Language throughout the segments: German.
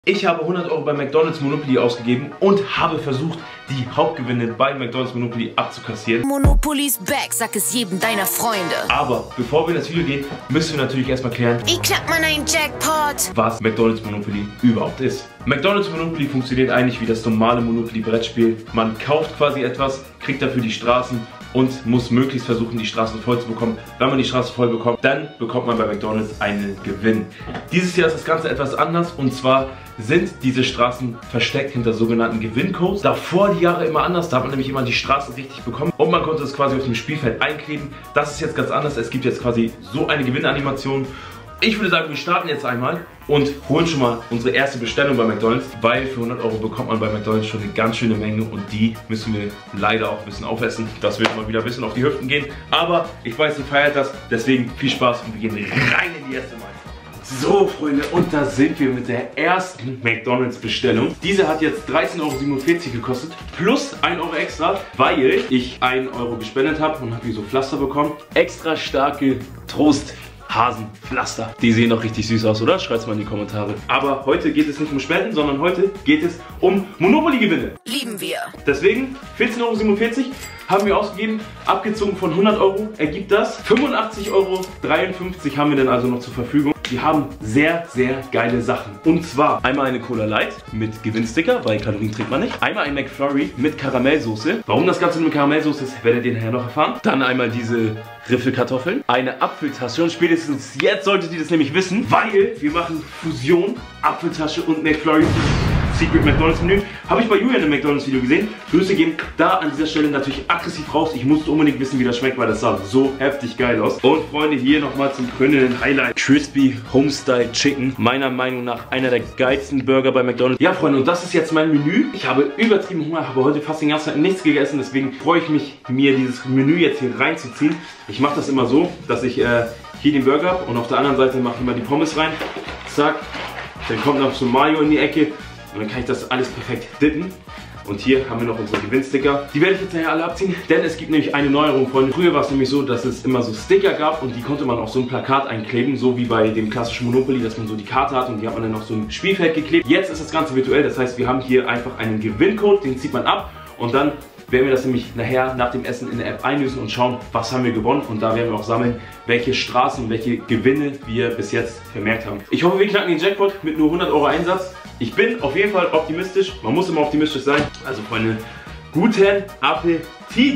Ich habe 100 Euro bei McDonald's Monopoly ausgegeben und habe versucht, die Hauptgewinne bei McDonald's Monopoly abzukassieren. Monopoly's back, sag es jedem deiner Freunde. Aber bevor wir in das Video gehen, müssen wir natürlich erstmal klären, wie klappt man einen Jackpot? Was McDonald's Monopoly überhaupt ist. McDonald's Monopoly funktioniert eigentlich wie das normale Monopoly-Brettspiel. Man kauft quasi etwas, kriegt dafür die Straßen und muss möglichst versuchen, die Straßen voll zu bekommen. Wenn man die Straße voll bekommt, dann bekommt man bei McDonald's einen Gewinn. Dieses Jahr ist das Ganze etwas anders und zwar sind diese Straßen versteckt hinter sogenannten Gewinncodes. Davor die Jahre immer anders, da hat man nämlich immer die Straßen richtig bekommen und man konnte es quasi auf dem Spielfeld einkleben. Das ist jetzt ganz anders, es gibt jetzt quasi so eine Gewinnanimation. Ich würde sagen, wir starten jetzt einmal und holen schon mal unsere erste Bestellung bei McDonald's, weil für 100 Euro bekommt man bei McDonald's schon eine ganz schöne Menge und die müssen wir leider auch ein bisschen aufessen. Das wird mal wieder ein bisschen auf die Hüften gehen, aber ich weiß, ihr feiert das, deswegen viel Spaß und wir gehen rein in die erste Mahlzeit. So Freunde, und da sind wir mit der ersten McDonald's Bestellung. Diese hat jetzt 13,47 Euro gekostet, plus 1 Euro extra, weil ich 1 Euro gespendet habe und habe hier so Pflaster bekommen. Extra starke Trost Hasenpflaster. Die sehen doch richtig süß aus, oder? Schreibt's mal in die Kommentare. Aber heute geht es nicht um Spenden, sondern heute geht es um Monopoly-Gewinne. Lieben wir. Deswegen 14,47 Euro haben wir ausgegeben. Abgezogen von 100 Euro ergibt das 85,53 Euro haben wir dann also noch zur Verfügung. Wir haben sehr, sehr geile Sachen. Und zwar einmal eine Cola Light mit Gewinnsticker, weil Kalorien trinkt man nicht. Einmal ein McFlurry mit Karamellsoße. Warum das Ganze mit Karamellsoße ist, werdet ihr nachher noch erfahren. Dann einmal diese Riffelkartoffeln. Eine Apfeltasche und spätestens jetzt solltet ihr das nämlich wissen, weil wir machen Fusion, Apfeltasche und McFlurry. Secret McDonald's Menü. Habe ich bei Julian im McDonald's Video gesehen. Grüße gehen da an dieser Stelle natürlich aggressiv raus. Ich musste unbedingt wissen, wie das schmeckt, weil das sah so heftig geil aus. Und Freunde, hier nochmal zum krönenden Highlight. Crispy Homestyle Chicken. Meiner Meinung nach einer der geilsten Burger bei McDonald's. Ja Freunde, und das ist jetzt mein Menü. Ich habe übertrieben Hunger, habe heute fast den ganzen Tag nichts gegessen. Deswegen freue ich mich, mir dieses Menü jetzt hier reinzuziehen. Ich mache das immer so, dass ich hier den Burger habe und auf der anderen Seite mache ich mal die Pommes rein. Zack. Dann kommt noch so Mayo in die Ecke. Und dann kann ich das alles perfekt dippen. Und hier haben wir noch unsere Gewinnsticker. Die werde ich jetzt nachher alle abziehen, denn es gibt nämlich eine Neuerung, Freunde. Früher war es nämlich so, dass es immer so Sticker gab und die konnte man auf so ein Plakat einkleben, so wie bei dem klassischen Monopoly, dass man so die Karte hat und die hat man dann auf so ein Spielfeld geklebt. Jetzt ist das Ganze virtuell, das heißt, wir haben hier einfach einen Gewinncode, den zieht man ab und dann werden wir das nämlich nachher nach dem Essen in der App einlösen und schauen, was haben wir gewonnen. Und da werden wir auch sammeln, welche Straßen, welche Gewinne wir bis jetzt vermerkt haben. Ich hoffe, wir knacken den Jackpot mit nur 100 Euro Einsatz. Ich bin auf jeden Fall optimistisch. Man muss immer optimistisch sein. Also Freunde, guten Appetit!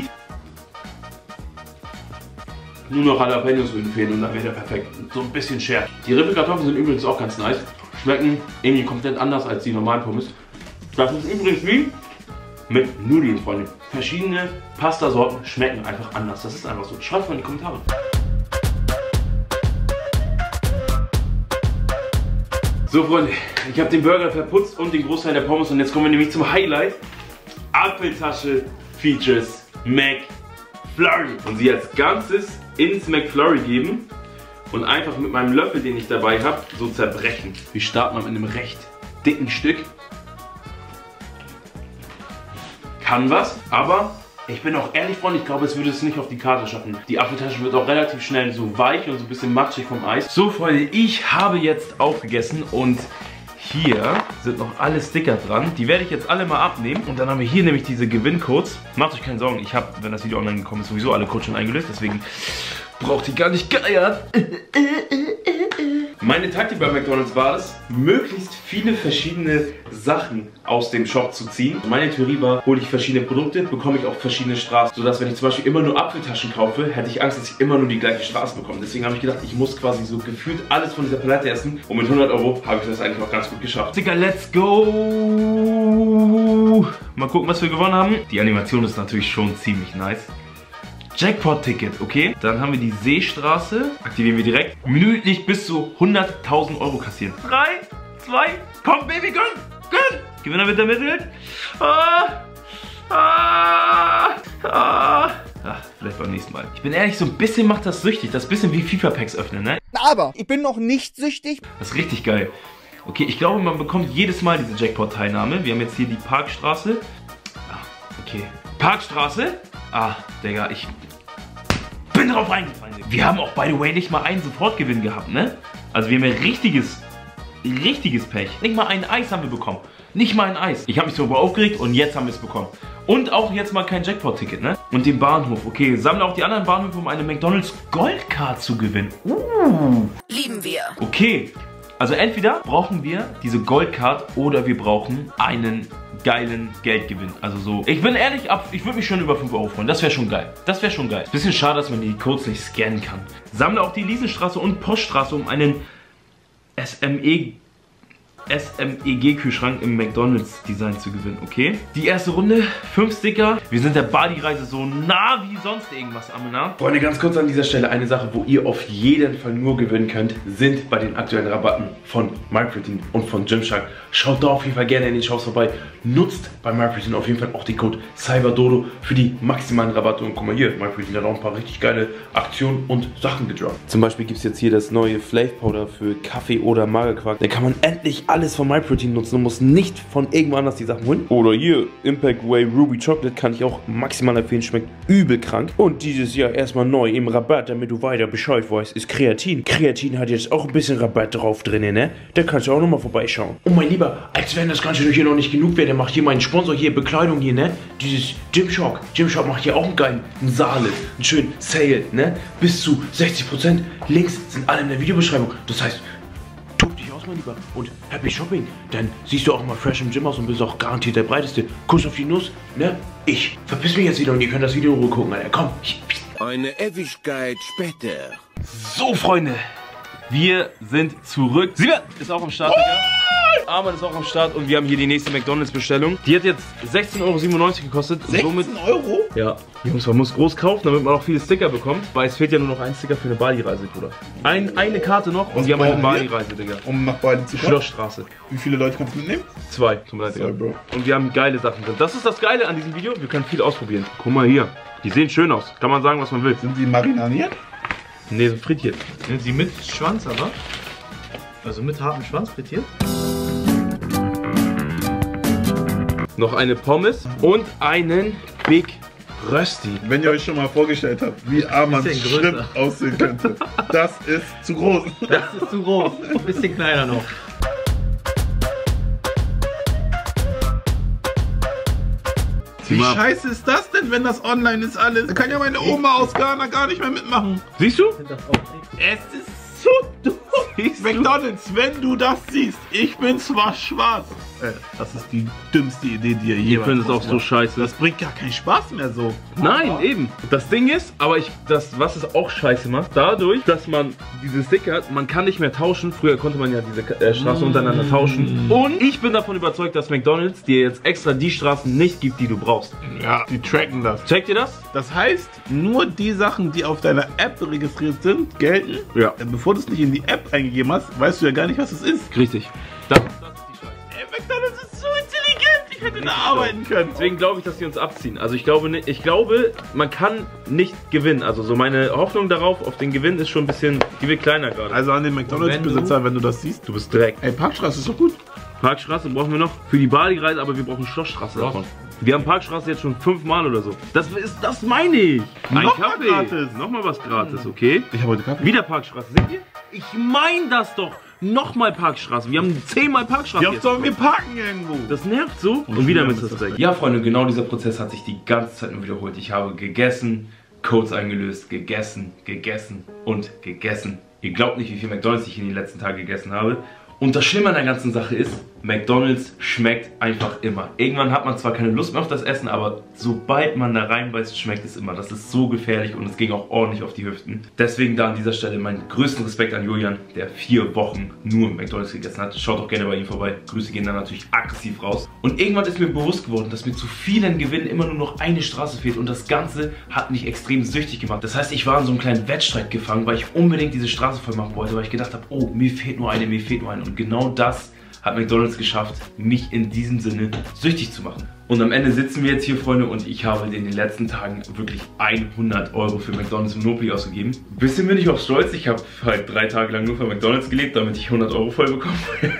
Nur noch Jalapenos würden fehlen und dann wäre der perfekt. So ein bisschen schärf. Die Riffelkartoffeln sind übrigens auch ganz nice. Schmecken irgendwie komplett anders als die normalen Pommes. Das ist übrigens wie mit Nudeln, Freunde. Verschiedene Pastasorten schmecken einfach anders. Das ist einfach so. Schreibt mal in die Kommentare. So Freunde, ich habe den Burger verputzt und den Großteil der Pommes und jetzt kommen wir nämlich zum Highlight. Apfeltasche Features McFlurry. Und sie als Ganzes ins McFlurry geben und einfach mit meinem Löffel, den ich dabei habe, so zerbrechen. Wir starten mal mit einem recht dicken Stück. Kann was, aber ich bin auch ehrlich, Freunde, ich glaube, es würde es nicht auf die Karte schaffen. Die Apfeltasche wird auch relativ schnell so weich und so ein bisschen matschig vom Eis. So Freunde, ich habe jetzt aufgegessen und hier sind noch alle Sticker dran. Die werde ich jetzt alle mal abnehmen und dann haben wir hier nämlich diese Gewinncodes. Macht euch keine Sorgen, ich habe, wenn das Video online gekommen ist, sowieso alle Codes schon eingelöst, deswegen braucht ihr gar nicht geiern. Meine Taktik bei McDonald's war es, möglichst viele verschiedene Sachen aus dem Shop zu ziehen. Meine Theorie war, hole ich verschiedene Produkte, bekomme ich auch verschiedene Straßen. Sodass, wenn ich zum Beispiel immer nur Apfeltaschen kaufe, hätte ich Angst, dass ich immer nur die gleiche Straße bekomme. Deswegen habe ich gedacht, ich muss quasi so gefühlt alles von dieser Palette essen. Und mit 100 Euro habe ich das eigentlich auch ganz gut geschafft. Digga, let's go! Mal gucken, was wir gewonnen haben. Die Animation ist natürlich schon ziemlich nice. Jackpot-Ticket, okay? Dann haben wir die Seestraße. Aktivieren wir direkt. Minütlich bis zu 100.000 Euro kassieren. 3, 2, komm Baby, gönn! Gönn! Gewinner wird ermittelt. Vielleicht beim nächsten Mal. Ich bin ehrlich, so ein bisschen macht das süchtig. Das ist ein bisschen wie FIFA-Packs öffnen, ne? Aber ich bin noch nicht süchtig. Das ist richtig geil. Okay, ich glaube, man bekommt jedes Mal diese Jackpot-Teilnahme. Wir haben jetzt hier die Parkstraße. Okay. Parkstraße? Digga, ich bin drauf reingefallen. Wir haben auch, by the way, nicht mal einen Sofortgewinn gehabt, ne? Also wir haben ja richtiges richtiges Pech. Nicht mal ein Eis haben wir bekommen. Nicht mal ein Eis. Ich habe mich darüber aufgeregt und jetzt haben wir es bekommen. Und auch jetzt mal kein Jackpot-Ticket, ne? Und den Bahnhof. Okay, sammle auch die anderen Bahnhöfe, um eine McDonald's Goldcard zu gewinnen. Lieben wir. Okay, also entweder brauchen wir diese Goldcard oder wir brauchen einen geilen Geldgewinn. Also so, ich bin ehrlich, ich würde mich schon über 5 Euro freuen. Das wäre schon geil. Das wäre schon geil. Bisschen schade, dass man die Codes nicht scannen kann. Sammle auch die Liesenstraße und Poststraße, um einen SMEG-Kühlschrank im McDonald's-Design zu gewinnen, okay? Die erste Runde, 5 Sticker. Wir sind der Bali-Reise so nah wie sonst irgendwas am nah. Freunde, ganz kurz an dieser Stelle eine Sache, wo ihr auf jeden Fall nur gewinnen könnt, sind bei den aktuellen Rabatten von MyProtein und von Gymshark. Schaut da auf jeden Fall gerne in den Shops vorbei. Nutzt bei MyProtein auf jeden Fall auch den Code CYBERDODO für die maximalen Rabatte. Und guck mal hier, MyProtein hat auch ein paar richtig geile Aktionen und Sachen gedroppt. Zum Beispiel gibt es jetzt hier das neue Flav Powder für Kaffee oder Magerquark. Da kann man endlich alles von MyProtein nutzen und muss nicht von irgendwo anders die Sachen holen. Oder hier, Impact Whey Ruby Chocolate kann ich auch maximal empfehlen, schmeckt übel krank. Und dieses Jahr erstmal neu im Rabatt, damit du weiter Bescheid weißt, ist Kreatin. Kreatin hat jetzt auch ein bisschen Rabatt drauf drin, ne? Da kannst du auch nochmal vorbeischauen. Oh mein Lieber, als wenn das Ganze hier noch nicht genug wäre, der macht hier meinen Sponsor hier, Bekleidung hier, ne? Dieses Gymshark. Gymshark macht hier auch einen geilen Saale, einen schönen Sale, ne? Bis zu 60%. Links sind alle in der Videobeschreibung. Das heißt, tob dich aus, mein Lieber, und happy shopping. Dann siehst du auch mal fresh im Gym aus und bist auch garantiert der breiteste. Kuss auf die Nuss, ne? Ich verpiss mich jetzt wieder und ihr könnt das Video in Ruhe gucken, Alter. Komm. Eine Ewigkeit später. So, Freunde, wir sind zurück. Sieber ist auch am Start, Digga. Arman ist auch am Start und wir haben hier die nächste McDonald's-Bestellung. Die hat jetzt 16,97 € gekostet. 16 Euro? Ja. Jungs, man muss groß kaufen, damit man auch viele Sticker bekommt. Weil es fehlt ja nur noch ein Sticker für eine Bali-Reise, Bruder. Eine Karte noch und wir haben eine Bali-Reise, Digga. Um nach Bali zu kommen? Schlossstraße. Wie viele Leute kannst du mitnehmen? 2. Tut mir leid, Digga. Bro. Und wir haben geile Sachen drin. Das ist das Geile an diesem Video. Wir können viel ausprobieren. Guck mal hier. Die sehen schön aus. Kann man sagen, was man will. Sind die mariniert? Ne, sind frittiert. Sind sie mit Schwanz aber? Also mit hartem Schwanz frittiert? Noch eine Pommes und einen Big Rösti. Wenn ihr euch schon mal vorgestellt habt, wie Armans Bisschen Schrimp größer. aussehen könnte, das ist zu groß. Das ist zu groß. Ein bisschen kleiner noch. Wie scheiße ist das denn, wenn das online ist alles? Da kann ja meine Oma aus Ghana gar nicht mehr mitmachen. Siehst du? Es ist so dumm. McDonald's, wenn du das siehst, ich bin zwar schwarz. Das ist die dümmste Idee, die ihr Ich jemals finde es auch so macht. scheiße. Das bringt gar keinen Spaß mehr so. Nein, eben. Das Ding ist, aber was es auch scheiße macht, dadurch, dass man diese Sticker hat, man kann nicht mehr tauschen. Früher konnte man ja diese Straßen untereinander tauschen. Und ich bin davon überzeugt, dass McDonald's dir jetzt extra die Straßen nicht gibt, die du brauchst. Ja, die tracken das. Checkt ihr das? Das heißt, nur die Sachen, die auf deiner App registriert sind, gelten. Ja. Bevor du es nicht in die App eingegeben hast, weißt du ja gar nicht, was es ist. Richtig. Das ist die Scheiße. Ey, McDonald's ist so intelligent. Ich hätte da arbeiten können. Deswegen glaube ich, dass die uns abziehen. Also ich glaube, man kann nicht gewinnen. Also so meine Hoffnung darauf, auf den Gewinn ist schon ein bisschen, die wird kleiner gerade. Also an den McDonald's-Besitzer, wenn du das siehst. Du bist Dreck. Ey, Parkstraße ist doch gut. Parkstraße brauchen wir noch für die Bali-Reise, aber wir brauchen Schlossstraße davon. Wir haben Parkstraße jetzt schon 5-mal oder so. Das meine ich. Ein Nochmal Kaffee. gratis. Nochmal was gratis, okay? Ich habe heute Kaffee. Wieder Parkstraße, seht ihr? Ich meine das doch. Nochmal Parkstraße. Wir haben 10-mal Parkstraße. Wie oft sollen wir parken irgendwo? Das nervt so. Und wieder Mr. Steak. Ja, Freunde, genau dieser Prozess hat sich die ganze Zeit nur wiederholt. Ich habe gegessen, Codes eingelöst, gegessen und gegessen. Ihr glaubt nicht, wie viel McDonald's ich in den letzten Tagen gegessen habe. Und das Schlimme an der ganzen Sache ist, McDonald's schmeckt einfach immer. Irgendwann hat man zwar keine Lust mehr auf das Essen, aber sobald man da reinbeißt, schmeckt es immer. Das ist so gefährlich und es ging auch ordentlich auf die Hüften. Deswegen da an dieser Stelle meinen größten Respekt an Julian, der 4 Wochen nur McDonald's gegessen hat. Schaut auch gerne bei ihm vorbei. Grüße gehen dann natürlich aggressiv raus. Und irgendwann ist mir bewusst geworden, dass mir zu vielen Gewinnen immer nur noch eine Straße fehlt. Und das Ganze hat mich extrem süchtig gemacht. Das heißt, ich war in so einem kleinen Wettstreit gefangen, weil ich unbedingt diese Straße voll machen wollte, weil ich gedacht habe, oh, mir fehlt nur eine, mir fehlt nur eine. Und genau das hat McDonald's geschafft, mich in diesem Sinne süchtig zu machen. Und am Ende sitzen wir jetzt hier, Freunde, und ich habe in den letzten Tagen wirklich 100 € für McDonald's Monopoly ausgegeben. Bisschen bin ich auch stolz, ich habe halt 3 Tage lang nur für McDonald's gelebt, damit ich 100 € voll bekomme.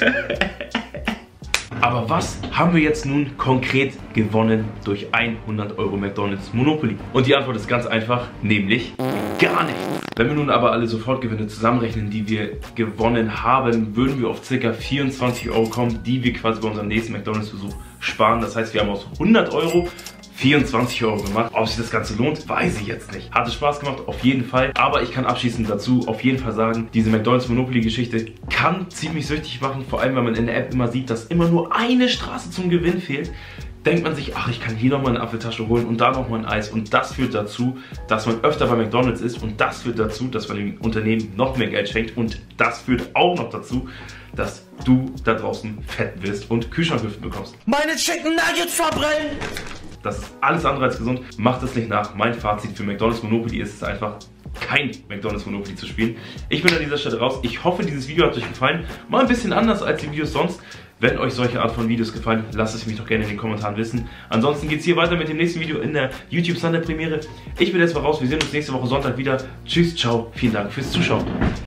Aber was haben wir jetzt nun konkret gewonnen durch 100 € McDonald's Monopoly? Und die Antwort ist ganz einfach, nämlich gar nichts. Wenn wir nun aber alle Sofortgewinne zusammenrechnen, die wir gewonnen haben, würden wir auf ca. 24 Euro kommen, die wir quasi bei unserem nächsten McDonalds-Besuch sparen. Das heißt, wir haben aus 100 Euro 24 Euro gemacht. Ob sich das Ganze lohnt, weiß ich jetzt nicht. Hatte Spaß gemacht, auf jeden Fall. Aber ich kann abschließend dazu auf jeden Fall sagen, diese McDonalds Monopoly-Geschichte kann ziemlich süchtig machen. Vor allem, wenn man in der App immer sieht, dass immer nur eine Straße zum Gewinn fehlt. Denkt man sich, ach, ich kann hier nochmal eine Apfeltasche holen und da nochmal ein Eis. Und das führt dazu, dass man öfter bei McDonalds ist. Und das führt dazu, dass man dem Unternehmen noch mehr Geld schenkt. Und das führt auch noch dazu, dass du da draußen fett wirst und Kühlschrankhüften bekommst. Meine Chicken Nuggets verbrennen! Das ist alles andere als gesund. Macht es nicht nach. Mein Fazit für McDonalds Monopoly ist es einfach, kein McDonalds Monopoly zu spielen. Ich bin an dieser Stelle raus. Ich hoffe, dieses Video hat euch gefallen. Mal ein bisschen anders als die Videos sonst. Wenn euch solche Art von Videos gefallen, lasst es mich doch gerne in den Kommentaren wissen. Ansonsten geht es hier weiter mit dem nächsten Video in der YouTube Sunday Premiere. Ich bin jetzt mal raus. Wir sehen uns nächste Woche Sonntag wieder. Tschüss, ciao. Vielen Dank fürs Zuschauen.